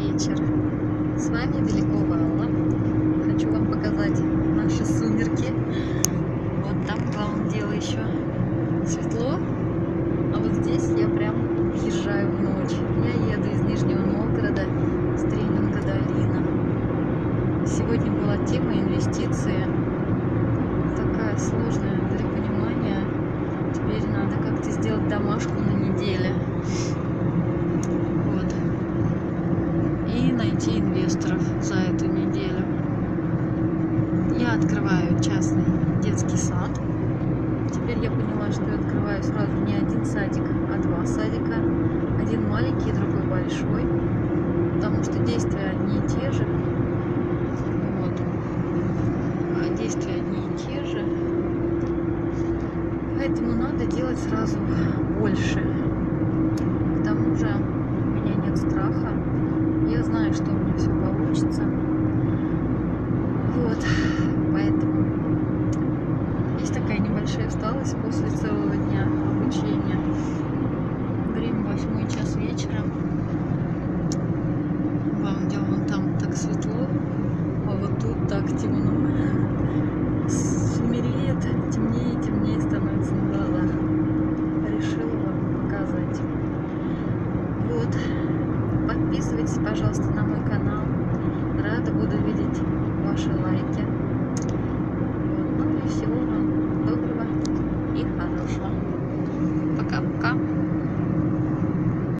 вечер. С вами Белякова Алла. Хочу вам показать наши сумерки. Вот там, главное дело, еще светло. А вот здесь я прям въезжаю в ночь. Я еду из Нижнего Новгорода, с тренинга Долина. Сегодня была тема инвестиции. Такая сложная для понимания. Теперь надо как-то сделать домашку на неделе. Вот. И найти инвесторов за эту неделю. Я открываю частный детский сад. Теперь я поняла, что я открываю сразу не один садик, а два садика. Один маленький, другой большой. Потому что действия одни и те же. Вот. Действия одни и те же. Поэтому надо делать сразу больше. К тому же у меня нет страха. Я знаю, что у меня все получится. Вот. Поэтому есть такая небольшая усталость после целого дня.